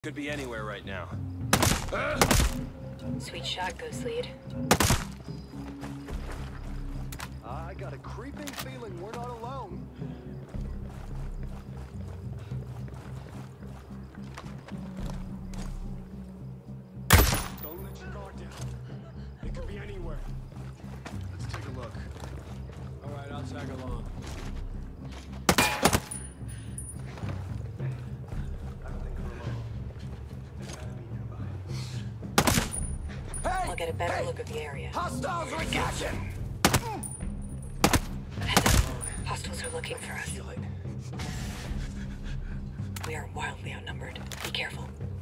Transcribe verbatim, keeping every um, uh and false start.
Could be anywhere right now. Sweet shot, Ghost Lead. I got a creeping feeling we're not alone. Don't let your guard down. It could be anywhere. Let's take a look. All right, I'll tag along. I'll get a better hey. look of the area. Hostiles are catching! Heads up. Hostiles are looking for us. We are wildly outnumbered. Be careful.